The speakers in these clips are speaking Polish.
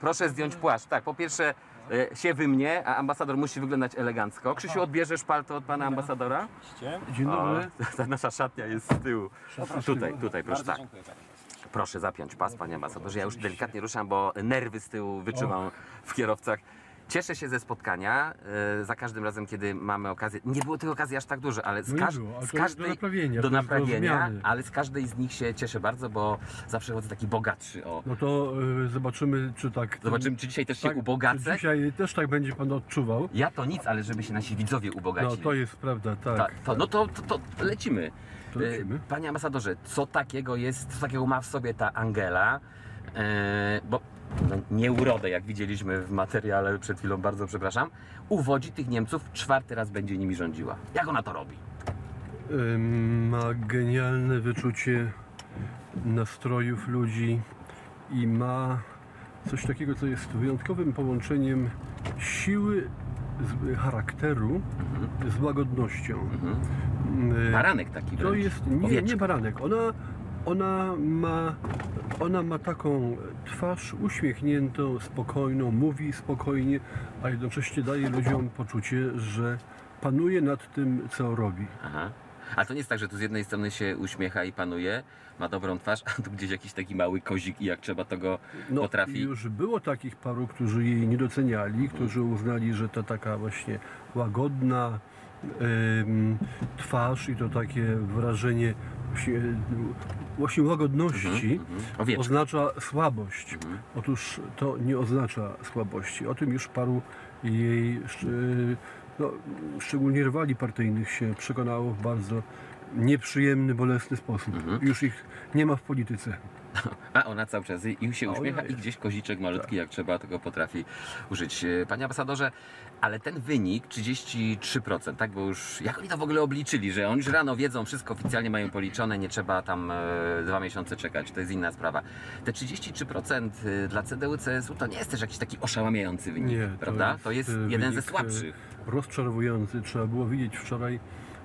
proszę zdjąć płaszcz. Tak, po pierwsze siewy mnie, a ambasador musi wyglądać elegancko. Krzysiu, odbierzesz palto od pana ambasadora? Dzień dobry. Ta nasza szatnia jest z tyłu. Tutaj, proszę, tak. Proszę zapiąć pas, panie ambasadorze. Ja już delikatnie ruszam, bo nerwy z tyłu wyczuwam w kierowcach. Cieszę się ze spotkania. Za każdym razem, kiedy mamy okazję. Nie było tych okazji aż tak dużo, ale z każdej do naprawienia, ale z każdej z nich się cieszę bardzo, bo zawsze chodzę taki bogatszy. O. No to zobaczymy, czy tak. Zobaczymy, czy dzisiaj też się ubogacę. Dzisiaj też tak będzie pan odczuwał. Ja to nic, ale żeby się nasi widzowie ubogacili. No to jest prawda, tak. No to lecimy. Panie ambasadorze, co takiego ma w sobie ta Angela? Bo nie urodę, jak widzieliśmy w materiale przed chwilą, bardzo przepraszam, uwodzi tych Niemców, 4. raz będzie nimi rządziła. Jak ona to robi? Ma genialne wyczucie nastrojów ludzi i ma coś takiego, co jest wyjątkowym połączeniem siły charakteru z łagodnością. Baranek taki to wręcz. jest nie baranek. Ona ma taką twarz uśmiechniętą, spokojną, mówi spokojnie, a jednocześnie daje ludziom poczucie, że panuje nad tym, co robi. Aha. A to nie jest tak, że tu z jednej strony się uśmiecha i panuje, ma dobrą twarz, a tu gdzieś jakiś taki mały kozik i jak trzeba, to go potrafi. Już było takich paru, którzy jej nie doceniali, którzy uznali, że to taka właśnie łagodna twarz i to takie wrażenie właśnie łagodności oznacza słabość. Otóż to nie oznacza słabości. O tym już paru jej, szczególnie rywali partyjnych, się przekonało w bardzo nieprzyjemny, bolesny sposób. Już ich nie ma w polityce. A ona cały czas i się uśmiecha i gdzieś koziczek malutki, jak trzeba, tego potrafi użyć. Panie ambasadorze, ale ten wynik 33%, tak, bo już jak oni to w ogóle obliczyli, że oni już rano wiedzą, wszystko oficjalnie mają policzone, nie trzeba tam 2 miesiące czekać, to jest inna sprawa. Te 33% dla CDU-CSU to nie jest też jakiś taki oszałamiający wynik, prawda? To jest jeden ze słabszych. Rozczarowujący. Trzeba było widzieć wczoraj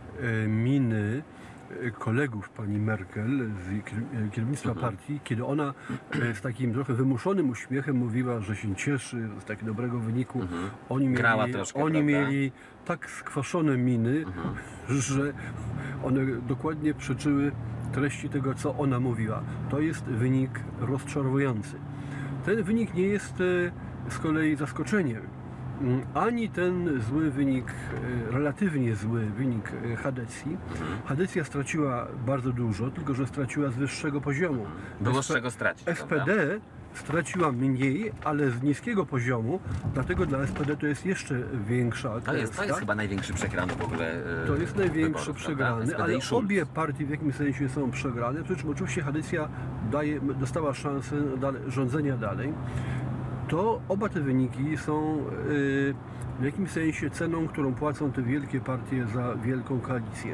miny kolegów pani Merkel z kierownictwa partii, kiedy ona z takim trochę wymuszonym uśmiechem mówiła, że się cieszy z takiego dobrego wyniku. Oni mieli tak skwaszone miny, że one dokładnie przeczyły treści tego, co ona mówiła. To jest wynik rozczarowujący. Ten wynik nie jest z kolei zaskoczeniem. Ani ten zły wynik, relatywnie zły wynik Hadecji. Hadecja straciła bardzo dużo, tylko że straciła z wyższego poziomu. Było z czego stracić. SPD straciła mniej, ale z niskiego poziomu, dlatego dla SPD to jest jeszcze większa klęska. To jest chyba największy przegrany w ogóle. To jest największy przegrany, ale obie partie w jakimś sensie są przegrane, przy czym oczywiście Hadecja dostała szansę rządzenia dalej. To oba te wyniki są w jakimś sensie ceną, którą płacą te wielkie partie za wielką koalicję.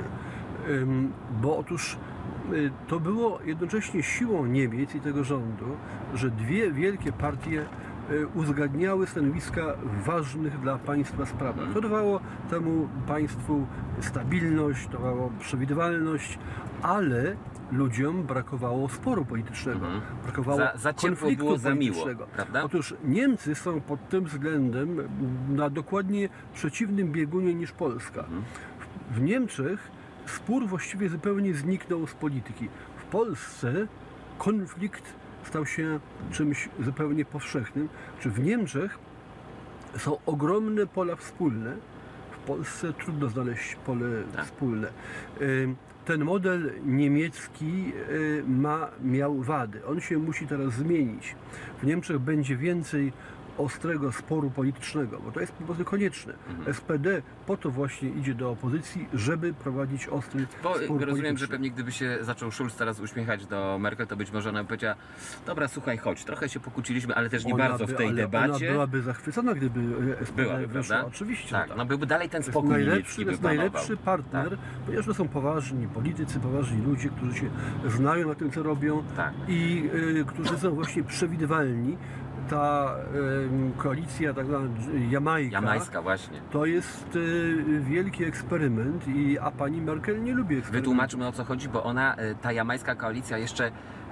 Bo otóż to było jednocześnie siłą Niemiec i tego rządu, że dwie wielkie partie uzgadniały stanowiska w ważnych dla państwa sprawach. To dawało temu państwu stabilność, dawało przewidywalność, ale ludziom brakowało sporu politycznego, brakowało za konfliktu było za politycznego. miło, prawda? Otóż Niemcy są pod tym względem na dokładnie przeciwnym biegunie niż Polska. W Niemczech spór właściwie zupełnie zniknął z polityki. W Polsce konflikt stał się czymś zupełnie powszechnym. Czy w Niemczech są ogromne pola wspólne. W Polsce trudno znaleźć pole wspólne. Ten model niemiecki miał wady. On się musi teraz zmienić. W Niemczech będzie więcej ostrego sporu politycznego, bo to jest po prostu konieczne. SPD po to właśnie idzie do opozycji, żeby prowadzić ostry spór polityczny. Rozumiem, że pewnie gdyby się zaczął Schulz teraz uśmiechać do Merkel, to być może ona by powiedziała: dobra, słuchaj, chodź, trochę się pokłóciliśmy, ale też nie bardzo w tej debacie. Ona byłaby zachwycona, gdyby SPD wyszła. Oczywiście. Tak, no byłby dalej ten spokój niemiecki. To jest najlepszy partner, ponieważ to są poważni politycy, poważni ludzie, którzy się znają na tym, co robią i którzy są właśnie przewidywalni. Ta koalicja tak zwana jamańska właśnie. To jest wielki eksperyment, a pani Merkel nie lubi eksperymentu. Wytłumaczmy, o co chodzi, bo ona, ta jamańska koalicja jeszcze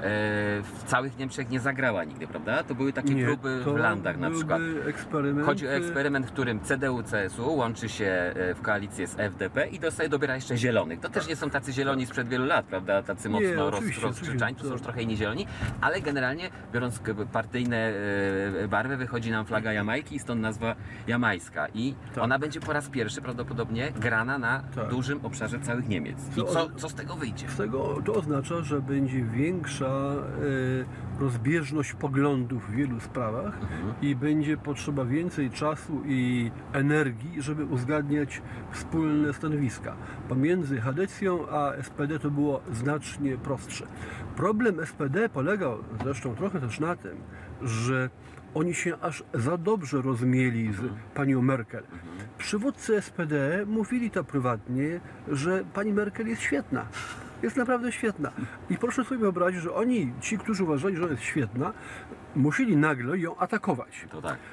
w całych Niemczech nie zagrała nigdy, prawda? To były takie próby w Landach na przykład. Chodzi o eksperyment, w którym CDU-CSU łączy się w koalicję z FDP i dobiera jeszcze zielonych. To też nie są tacy zieloni sprzed wielu lat, prawda? Tacy mocno rozkrzyczani, to są już trochę inni zieloni, ale generalnie biorąc partyjne barwy wychodzi nam flaga Jamajki i stąd nazwa jamajska. I ona będzie po raz pierwszy prawdopodobnie grana na dużym obszarze całych Niemiec. I co z tego wyjdzie? Z tego to oznacza, że będzie większa rozbieżność poglądów w wielu sprawach i będzie potrzeba więcej czasu i energii, żeby uzgadniać wspólne stanowiska. Pomiędzy Chadecją a SPD to było znacznie prostsze. Problem SPD polegał zresztą trochę też na tym, że oni się aż za dobrze rozumieli z panią Merkel. Przywódcy SPD mówili to prywatnie, że pani Merkel jest świetna. Jest naprawdę świetna. I proszę sobie wyobrazić, że ci, którzy uważali, że ona jest świetna, musieli nagle ją atakować.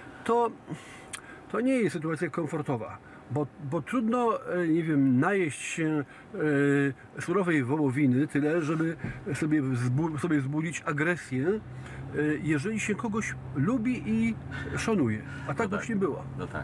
To nie jest sytuacja komfortowa. Bo trudno, nie wiem, najeść się surowej wołowiny tyle, żeby sobie wzbudzić agresję, jeżeli się kogoś lubi i szanuje. A tak właśnie było. No tak.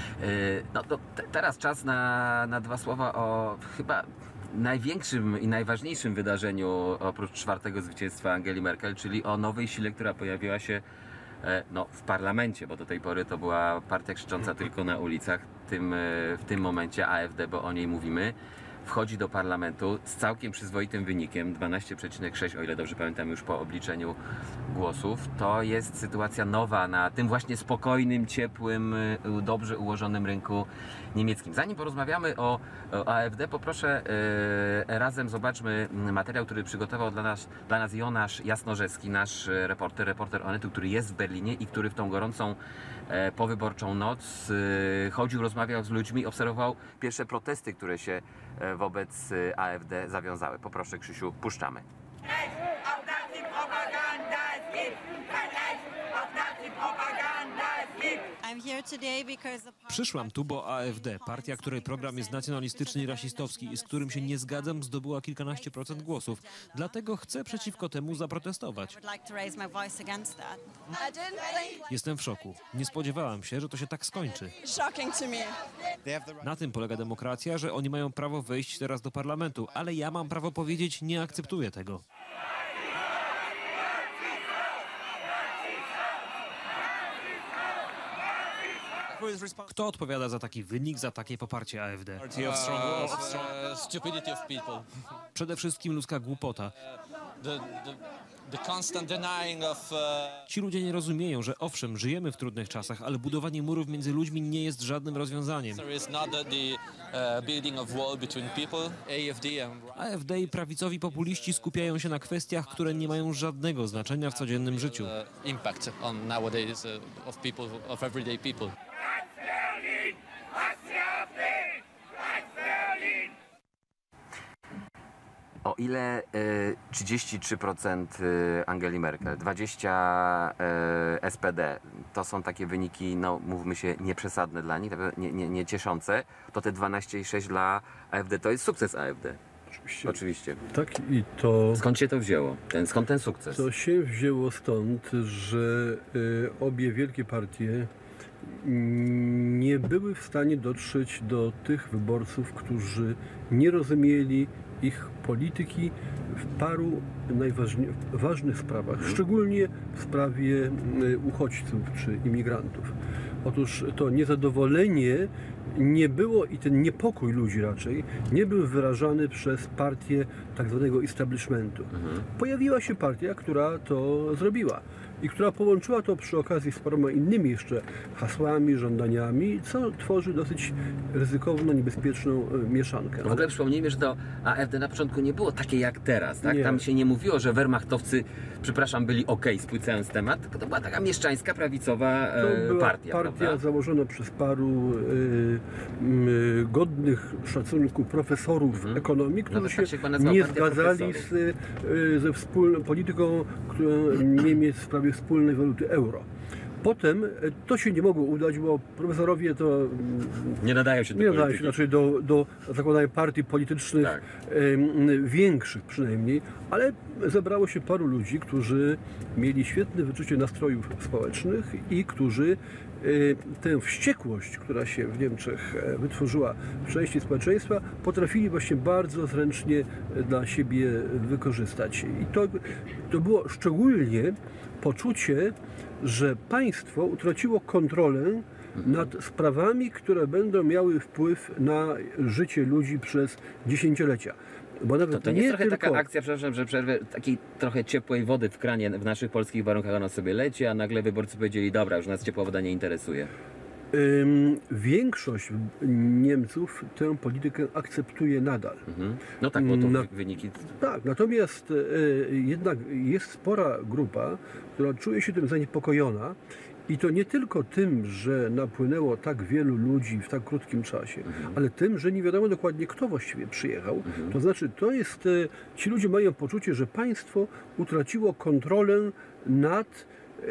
Teraz czas na dwa słowa o chyba największym i najważniejszym wydarzeniu oprócz czwartego zwycięstwa Angeli Merkel, czyli o nowej sile, która pojawiła się w parlamencie, bo do tej pory to była partia krzycząca tylko na ulicach. W tym momencie AfD, bo o niej mówimy, wchodzi do parlamentu z całkiem przyzwoitym wynikiem 12,6, o ile dobrze pamiętam, już po obliczeniu głosów. To jest sytuacja nowa na tym właśnie spokojnym, ciepłym, dobrze ułożonym rynku niemieckim. Zanim porozmawiamy o AfD, poproszę, razem zobaczmy materiał, który przygotował dla nas Jonasz Jasnorzewski, nasz reporter Onetu, który jest w Berlinie i który w tą gorącą powyborczą noc chodził, rozmawiał z ludźmi, obserwował pierwsze protesty, które się wobec AfD zawiązały. Poproszę, Krzysiu, puszczamy. Przyszłam tu, bo AfD, partia, której program jest nacjonalistyczny i rasistowski i z którym się nie zgadzam, zdobyła kilkanaście procent głosów. Dlatego chcę przeciwko temu zaprotestować. Jestem w szoku. Nie spodziewałam się, że to się tak skończy. Na tym polega demokracja, że oni mają prawo wejść teraz do parlamentu, ale ja mam prawo powiedzieć, nie akceptuję tego. Kto odpowiada za taki wynik, za takie poparcie AfD? Przede wszystkim ludzka głupota. Ci ludzie nie rozumieją, że owszem, żyjemy w trudnych czasach, ale budowanie murów między ludźmi nie jest żadnym rozwiązaniem. AfD i prawicowi populiści skupiają się na kwestiach, które nie mają żadnego znaczenia w codziennym życiu. O ile 33% Angeli Merkel, 20% SPD, to są takie wyniki, mówmy się, nieprzesadne dla nich, nie cieszące, to te 12,6 dla AfD to jest sukces AfD. Oczywiście. Tak, i to... Skąd się to wzięło? Skąd ten sukces? To się wzięło stąd, że obie wielkie partie nie były w stanie dotrzeć do tych wyborców, którzy nie rozumieli ich polityki w paru ważnych sprawach, szczególnie w sprawie uchodźców czy imigrantów. Otóż to niezadowolenie nie było i ten niepokój ludzi raczej nie był wyrażany przez partię tak zwanego establishmentu. Pojawiła się partia, która to zrobiła i która połączyła to przy okazji z paroma innymi jeszcze hasłami, żądaniami, co tworzy dosyć ryzykowną, niebezpieczną mieszankę. W ogóle przypomnijmy, że to AfD na początku nie było takie jak teraz, tak? Nie. Tam się nie mówiło, że wehrmachtowcy, byli spłycając temat, tylko to była taka mieszczańska, prawicowa partia, prawda? Założona przez paru godnych szacunku profesorów ekonomii, którzy się nie zgadzali ze polityką Niemiec w sprawie wspólnej waluty euro. Potem to się nie mogło udać, bo profesorowie to Nie nadają się do nie nadają się polityki. znaczy do zakładania partii politycznych, Tak. większych przynajmniej, ale zebrało się paru ludzi, którzy mieli świetne wyczucie nastrojów społecznych i którzy tę wściekłość, która się w Niemczech wytworzyła w części społeczeństwa, potrafili właśnie bardzo zręcznie dla siebie wykorzystać. I to było szczególnie poczucie, że państwo utraciło kontrolę nad sprawami, które będą miały wpływ na życie ludzi przez dziesięciolecia. Bo nawet To nie jest trochę tylko... taka akcja, przepraszam, że przerwę, takiej trochę ciepłej wody w kranie w naszych polskich warunkach, ona sobie leci, a nagle wyborcy powiedzieli, dobra, już nas ciepła woda nie interesuje. Większość Niemców tę politykę akceptuje nadal. No tak, bo to wyniki... Tak, natomiast jednak jest spora grupa, która czuje się tym zaniepokojona i to nie tylko tym, że napłynęło tak wielu ludzi w tak krótkim czasie, ale tym, że nie wiadomo dokładnie, kto właściwie przyjechał. To znaczy, ci ludzie mają poczucie, że państwo utraciło kontrolę nad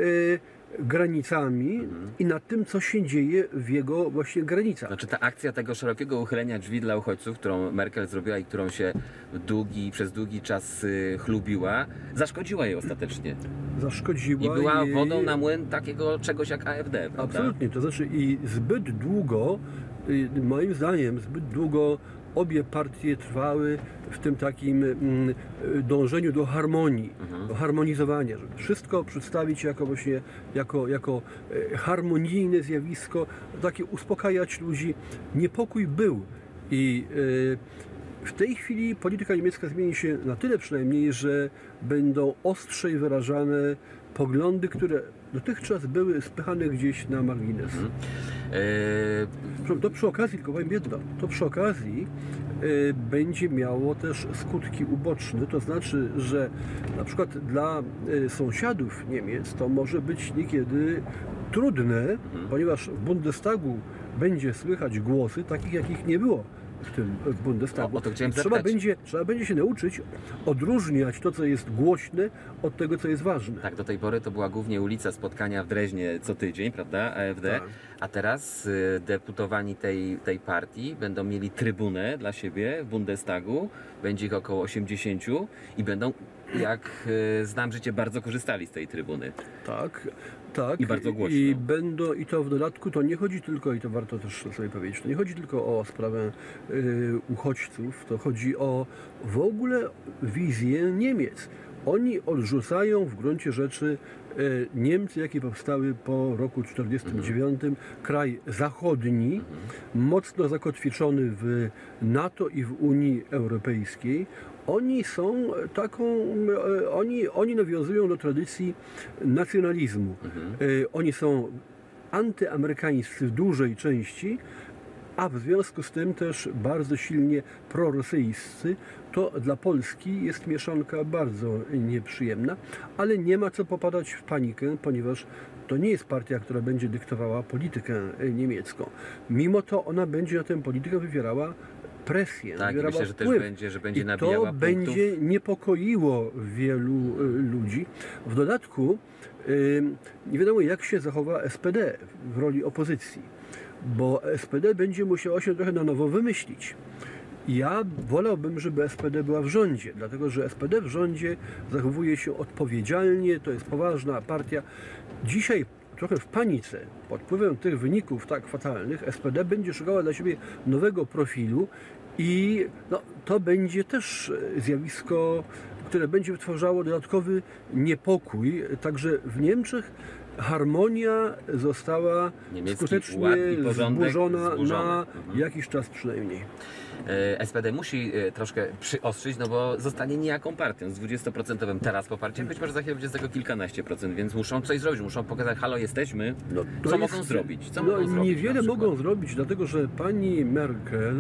granicami i nad tym, co się dzieje w jego właśnie granicach. Znaczy ta akcja tego szerokiego uchylenia drzwi dla uchodźców, którą Merkel zrobiła i którą się przez długi czas chlubiła, zaszkodziła jej ostatecznie. Zaszkodziła I była jej... wodą na młyn takiego czegoś jak AfD, prawda? Absolutnie, to znaczy i zbyt długo, moim zdaniem, zbyt długo obie partie trwały w tym takim dążeniu do harmonii, do harmonizowania, żeby wszystko przedstawić jako właśnie, jako harmonijne zjawisko, takie uspokajać ludzi. Niepokój był i w tej chwili polityka niemiecka zmieni się na tyle przynajmniej, że będą ostrzej wyrażane poglądy, które dotychczas były spychane gdzieś na margines. To przy okazji, tylko powiem jedno, to przy okazji będzie miało też skutki uboczne, to znaczy, że na przykład dla sąsiadów Niemiec to może być niekiedy trudne, ponieważ w Bundestagu będzie słychać głosy takich, jakich nie było w tym Bundestagu. O to chciałem Trzeba będzie się nauczyć odróżniać to, co jest głośne, od tego, co jest ważne. Tak, do tej pory to była głównie ulica spotkania w Dreźnie co tydzień, prawda, AfD, Tak. a teraz deputowani tej partii będą mieli trybunę dla siebie w Bundestagu, będzie ich około 80 i będą, jak znam życie, bardzo korzystali z tej trybuny. Tak, tak. I bardzo głośno. I to w dodatku, to nie chodzi tylko, i to warto też sobie powiedzieć, to nie chodzi tylko o sprawę uchodźców, to chodzi o w ogóle wizję Niemiec. Oni odrzucają w gruncie rzeczy Niemcy, jakie powstały po roku 1949, kraj zachodni, mocno zakotwiczony w NATO i w Unii Europejskiej. Oni są oni nawiązują do tradycji nacjonalizmu. Oni są antyamerykańscy w dużej części, a w związku z tym też bardzo silnie prorosyjscy. To dla Polski jest mieszanka bardzo nieprzyjemna, ale nie ma co popadać w panikę, ponieważ to nie jest partia, która będzie dyktowała politykę niemiecką. Mimo to ona będzie na tę politykę wywierała presję. Tak, wywierała myślę, że też wpływ. będzie I nabijała to punktów. będzie niepokoiło wielu ludzi. W dodatku nie wiadomo, jak się zachowa SPD w roli opozycji, bo SPD będzie musiało się trochę na nowo wymyślić. Ja wolałbym, żeby SPD była w rządzie, dlatego że SPD w rządzie zachowuje się odpowiedzialnie, to jest poważna partia. Dzisiaj trochę w panice, pod wpływem tych wyników tak fatalnych, SPD będzie szukała dla siebie nowego profilu i to będzie też zjawisko, które będzie wytwarzało dodatkowy niepokój. Także w Niemczech harmonia została Niemiecki skutecznie ład i porządek zburzona zburzony. na jakiś czas przynajmniej. SPD musi troszkę przyostrzyć, no bo zostanie niejaką partią z 20% teraz poparciem, być może za chwilę będzie z tego kilkanaście procent, więc muszą coś zrobić, muszą pokazać, halo, jesteśmy, To co jest- mogą zrobić? Co mogą zrobić Niewiele na przykład? mogą zrobić, dlatego że pani Merkel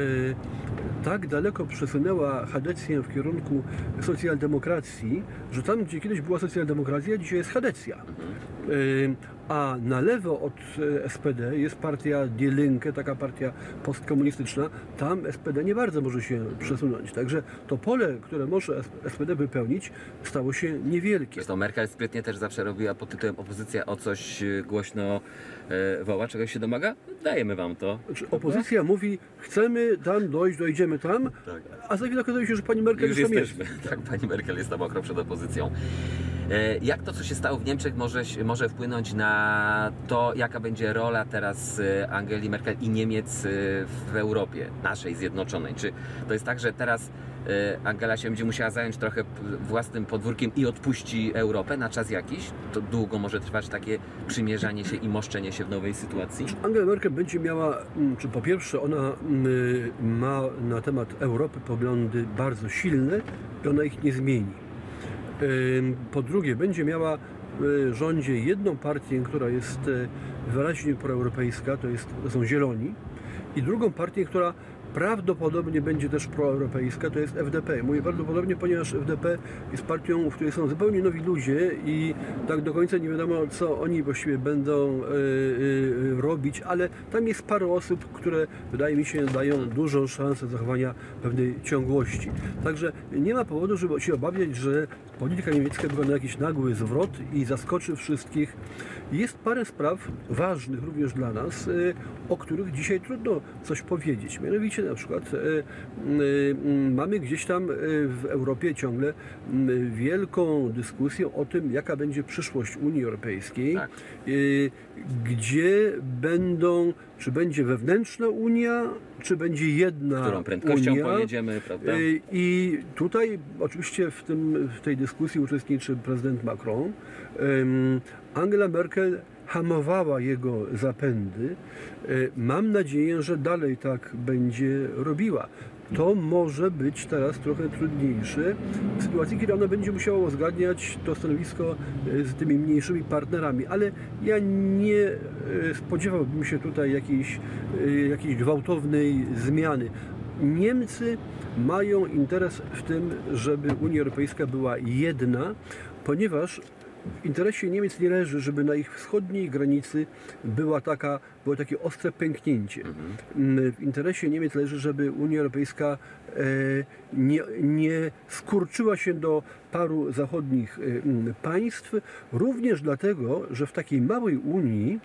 tak daleko przesunęła Chadecję w kierunku socjaldemokracji, że tam, gdzie kiedyś była socjaldemokracja, dzisiaj jest Chadecja. A na lewo od SPD jest partia Die Linke, taka partia postkomunistyczna. Tam SPD nie bardzo może się przesunąć. Także to pole, które może SPD wypełnić, stało się niewielkie. Zresztą Merkel sprytnie też zawsze robiła pod tytułem opozycja o coś głośno woła, czegoś się domaga? Dajemy wam to. Znaczy, opozycja mówi, chcemy tam dojść, dojdziemy tam, Tak. a za chwilę okazuje się, że pani Merkel Już już tam jesteśmy. Tak, pani Merkel jest tam okrok przed opozycją. Jak to, co się stało w Niemczech, może wpłynąć na to, jaka będzie rola teraz Angeli Merkel i Niemiec w Europie, naszej zjednoczonej? Czy to jest tak, że teraz Angela się będzie musiała zająć trochę własnym podwórkiem i odpuści Europę na czas jakiś? To długo może trwać takie przymierzanie się i moszczenie się w nowej sytuacji? Angela Merkel będzie miała, czy po pierwsze ona ma na temat Europy poglądy bardzo silne i ona ich nie zmieni. Po drugie, będzie miała w rządzie jedną partię, która jest wyraźnie proeuropejska, to są Zieloni, i drugą partię, która prawdopodobnie będzie też proeuropejska, to jest FDP. Mówię prawdopodobnie, ponieważ FDP jest partią, w której są zupełnie nowi ludzie i tak do końca nie wiadomo, co oni właściwie będą robić, ale tam jest parę osób, które wydaje mi się dają dużą szansę zachowania pewnej ciągłości. Także nie ma powodu, żeby się obawiać, że polityka niemiecka wygląda na jakiś nagły zwrot i zaskoczy wszystkich. Jest parę spraw ważnych również dla nas, o których dzisiaj trudno coś powiedzieć. Mianowicie na przykład mamy gdzieś tam w Europie ciągle wielką dyskusję o tym, jaka będzie przyszłość Unii Europejskiej, Tak. Gdzie będą, czy będzie wewnętrzna Unia, czy będzie jedna Którą prędkością Unia. pojedziemy, prawda? I tutaj oczywiście w tej dyskusji uczestniczy prezydent Macron. Angela Merkel hamowała jego zapędy. Mam nadzieję, że dalej tak będzie robiła. To może być teraz trochę trudniejsze w sytuacji, kiedy ona będzie musiała uzgadniać to stanowisko z tymi mniejszymi partnerami, ale ja nie spodziewałbym się tutaj jakiejś gwałtownej zmiany. Niemcy mają interes w tym, żeby Unia Europejska była jedna, ponieważ w interesie Niemiec nie leży, żeby na ich wschodniej granicy było takie ostre pęknięcie. W interesie Niemiec leży, żeby Unia Europejska nie skurczyła się do paru zachodnich państw, również dlatego, że w takiej małej Unii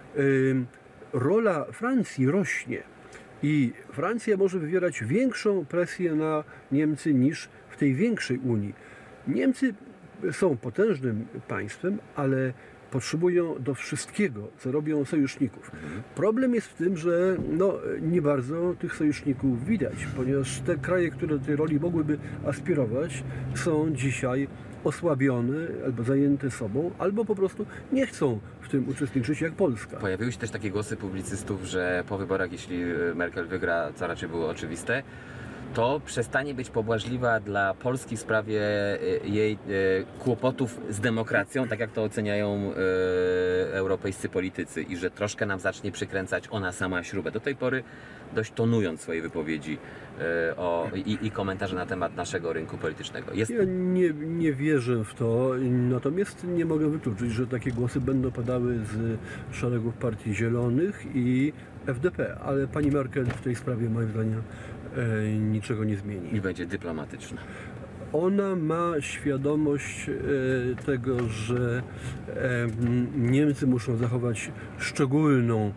rola Francji rośnie i Francja może wywierać większą presję na Niemcy niż w tej większej Unii. Niemcy są potężnym państwem, ale potrzebują do wszystkiego, co robią sojuszników. Problem jest w tym, że nie bardzo tych sojuszników widać, ponieważ te kraje, które do tej roli mogłyby aspirować, są dzisiaj osłabione, albo zajęte sobą, albo po prostu nie chcą w tym uczestniczyć, jak Polska. Pojawiły się też takie głosy publicystów, że po wyborach, jeśli Merkel wygra, co raczej było oczywiste, to przestanie być pobłażliwa dla Polski w sprawie jej kłopotów z demokracją, tak jak to oceniają europejscy politycy, i że troszkę nam zacznie przykręcać ona sama śrubę. Do tej pory dość tonując swoje wypowiedzi i komentarze na temat naszego rynku politycznego. Ja nie wierzę w to, natomiast nie mogę wykluczyć, że takie głosy będą padały z szeregów partii Zielonych i FDP, ale pani Merkel w tej sprawie, moim zdaniem, niczego nie zmieni. I będzie dyplomatyczna. Ona ma świadomość tego, że Niemcy muszą zachować szczególną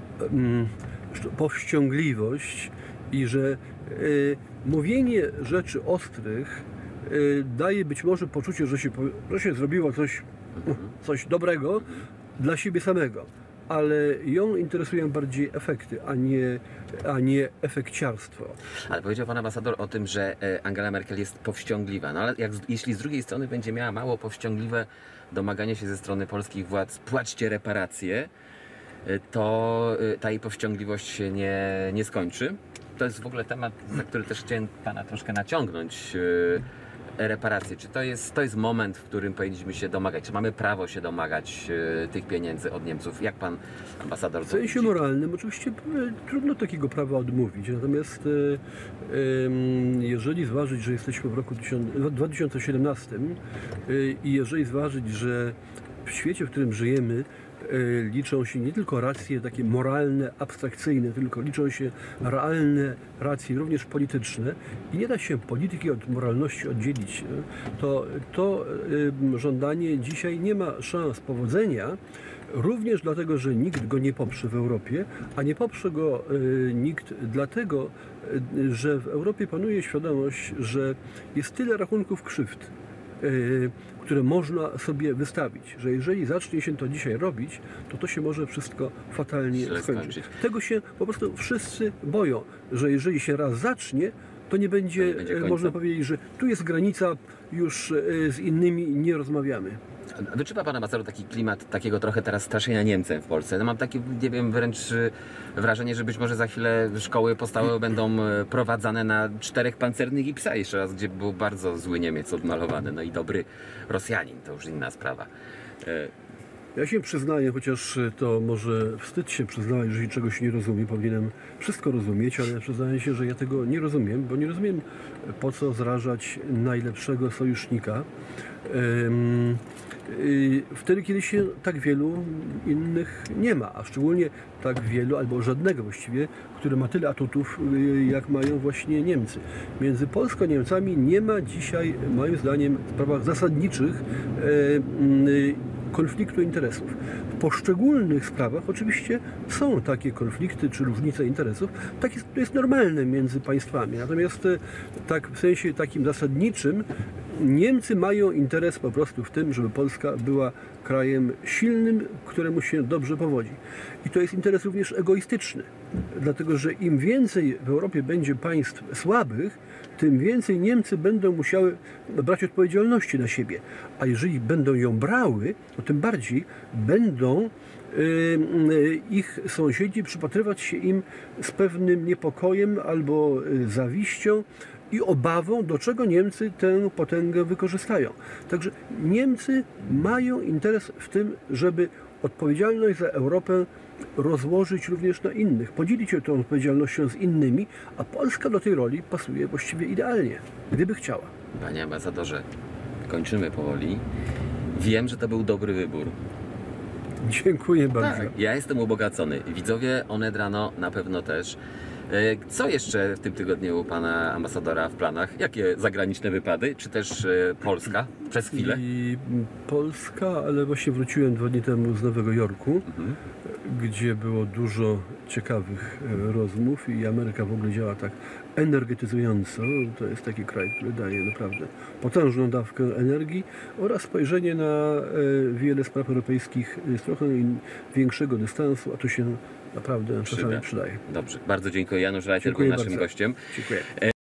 powściągliwość i że mówienie rzeczy ostrych daje być może poczucie, że się zrobiło coś dobrego dla siebie samego. Ale ją interesują bardziej efekty, a nie efekciarstwo. Ale powiedział pan ambasador o tym, że Angela Merkel jest powściągliwa. No ale jeśli z drugiej strony będzie miała mało powściągliwe domaganie się ze strony polskich władz, płaćcie reparacje, to ta jej powściągliwość się nie skończy. To jest w ogóle temat, za który też chciałem pana troszkę naciągnąć. Reparacje. Czy to jest moment, w którym powinniśmy się domagać? Czy mamy prawo się domagać tych pieniędzy od Niemców? Jak pan ambasador w sensie moralnym oczywiście trudno takiego prawa odmówić. Natomiast jeżeli zważyć, że jesteśmy w roku 2017 i jeżeli zważyć, że w świecie, w którym żyjemy, liczą się nie tylko racje takie moralne, abstrakcyjne, tylko liczą się realne racje, również polityczne i nie da się polityki od moralności oddzielić. To żądanie dzisiaj nie ma szans powodzenia, również dlatego, że nikt go nie poprze w Europie, a nie poprze go nikt dlatego, że w Europie panuje świadomość, że jest tyle rachunków krzywd, które można sobie wystawić, że jeżeli zacznie się to dzisiaj robić, to się może wszystko fatalnie skończyć. Tego się po prostu wszyscy boją, że jeżeli się raz zacznie, to nie będzie można powiedzieć, że tu jest granica, już z innymi nie rozmawiamy. Wyczuwa pan ambasador taki klimat takiego trochę teraz straszenia Niemcem w Polsce? No mam takie, nie wiem, wręcz wrażenie, że być może za chwilę szkoły podstawowe będą prowadzane na 4 pancernych i psa jeszcze raz, gdzie był bardzo zły Niemiec odmalowany, no i dobry Rosjanin, to już inna sprawa. Ja się przyznaję, chociaż to może wstyd się przyznawać, jeżeli czegoś nie rozumiem, powinienem wszystko rozumieć, ale przyznaję się, że ja tego nie rozumiem, bo nie rozumiem, po co zrażać najlepszego sojusznika wtedy, kiedy się tak wielu innych nie ma, a szczególnie tak wielu, albo żadnego właściwie, który ma tyle atutów, jak mają właśnie Niemcy. Między Polską a Niemcami nie ma dzisiaj, moim zdaniem, w sprawach zasadniczych konfliktu interesów. W poszczególnych sprawach oczywiście są takie konflikty czy różnice interesów. To jest normalne między państwami. Natomiast tak w sensie takim zasadniczym Niemcy mają interes po prostu w tym, żeby Polska była krajem silnym, któremu się dobrze powodzi. I to jest interes również egoistyczny, dlatego że im więcej w Europie będzie państw słabych, tym więcej Niemcy będą musiały brać odpowiedzialności na siebie. A jeżeli będą ją brały, to tym bardziej będą ich sąsiedzi przypatrywać się im z pewnym niepokojem albo zawiścią i obawą, do czego Niemcy tę potęgę wykorzystają. Także Niemcy mają interes w tym, żeby odpowiedzialność za Europę rozłożyć również na innych, podzielić się tą odpowiedzialnością z innymi, a Polska do tej roli pasuje właściwie idealnie, gdyby chciała. Panie ambasadorze, kończymy powoli. Wiem, że to był dobry wybór. Dziękuję bardzo. Tak, ja jestem ubogacony. Widzowie Onet Rano na pewno też. Co jeszcze w tym tygodniu u pana ambasadora w planach? Jakie zagraniczne wypady? Czy też Polska przez chwilę? I Polska, ale właśnie wróciłem 2 dni temu z Nowego Jorku, gdzie było dużo ciekawych rozmów i Ameryka w ogóle działa tak energetyzująco. To jest taki kraj, który daje naprawdę potężną dawkę energii oraz spojrzenie na wiele spraw europejskich z trochę większego dystansu, a to się naprawdę czasami przydaje. Dobrze, bardzo dziękuję. Janusz Rajter był naszym gościem. Dziękuję.